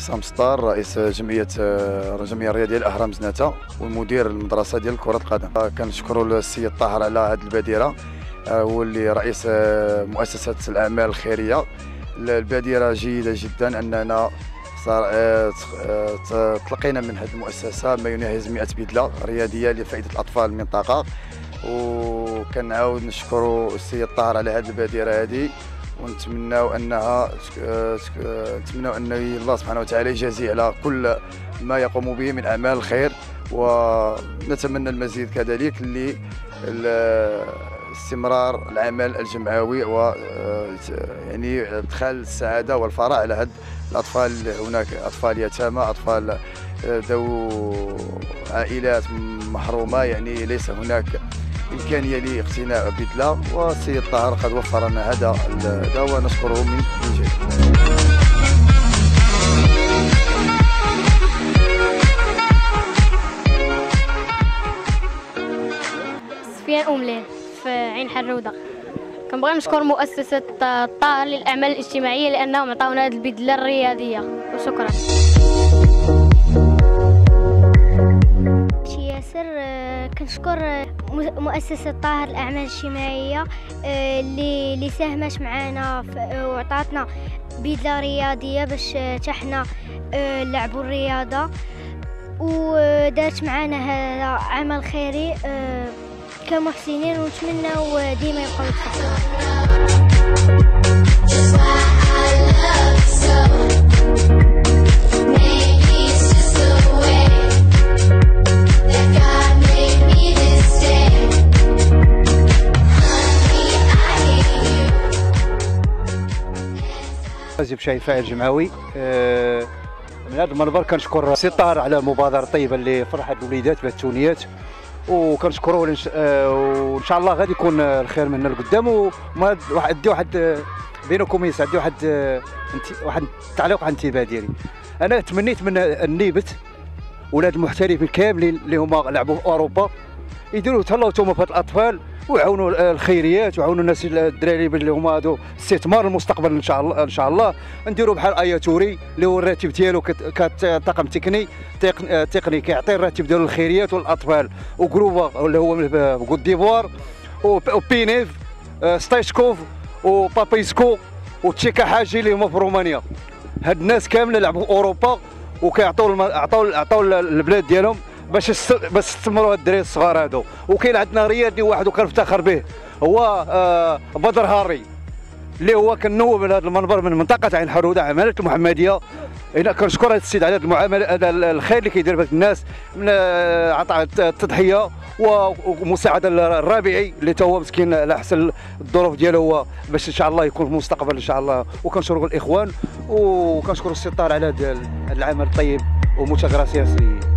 عصام سطار، رئيس جمعيه الرياضيه الاهرام زناتة ومدير المدرسه ديال كره القدم. كنشكروا السيد طاهر على هذه البادره، هو اللي رئيس مؤسسه الاعمال الخيريه. البادره جيده جدا، اننا تلقينا من هذه المؤسسه ما يناهز 100 بدله رياضيه لفائده الاطفال المنطقه، وكنعاود نشكروا السيد طاهر على هذه البادره هذه، ونتمناو انها نتمناو ان الله سبحانه وتعالى يجازيه على كل ما يقوم به من اعمال الخير، ونتمنى المزيد كذلك استمرار العمل الجمعوي و يعني ادخال السعاده والفرح على هاد الاطفال. هناك اطفال يتامى، اطفال ذو عائلات محرومه، يعني ليس هناك إمكانية لاقتناء بدلة، والسيد طاهر قد وفر لنا هذا ونشكره من جديد. سفيان أملين في عين حرودة. كنبغي نشكر مؤسسة طاهر للأعمال الاجتماعية لأنهم عطاونا هذه البدلة الرياضية، وشكرا. كنشكر مؤسسة طاهر الأعمال الاجتماعية اللي ساهمت معنا وعطاتنا بدلة رياضية باش حنا نلعبوا الرياضة، ودارت معنا هذا عمل خيري كمحسنين، ونتمنى ديما يبقاو يتقدموا. حزب شاي فاعل جمعوي. من هذا المنبر كنشكر السي طاهر على المبادره الطيبه اللي فرحت الوليدات بالتونيات، وكنشكروه وان شاء الله غادي يكون الخير من القدام. وما واحد بينكم يسعد واحد التعليق عن الانتباه ديالي. انا تمنيت من النيبت ولاد المحترفين كاملين اللي هما لعبوا في اوروبا يديروا تهلاو نتوما في هاد الاطفال، ويعاونوا الخيريات، ويعاونوا الناس الدراري اللي هما هادو استثمار المستقبل ان شاء الله. ان شاء الله نديروا بحال اياتوري اللي هو الراتب ديالو كطاقم تقني كيعطي الراتب ديالو للخيريات والاطفال، وجروبا اللي هو من كوت ديفوار، وبينيف ستايشكوف وبابيسكو وتشيكا حاجي اللي هما في رومانيا. هاد الناس كامله لعبوا في اوروبا عطاو البلاد ديالهم باش يستثمروا الدراري الصغار هادو. وكاين عندنا رياضي واحد وكنفتخر به، هو بدر هاري اللي هو كنوب من هذا المنبر من منطقه عين حروده عماله المحمديه. هنا كنشكر هذا السيد على هذه المعامله، هذا الخير اللي كيدير في الناس من عطاء التضحيه ومساعده الرابعي اللي تا هو مسكين على حسن الظروف ديالو هو باش ان شاء الله يكون في المستقبل ان شاء الله. وكنشكروا الاخوان وكنشكروا السيد طاهر على هذا العمل الطيب، وموتشا غراسياس.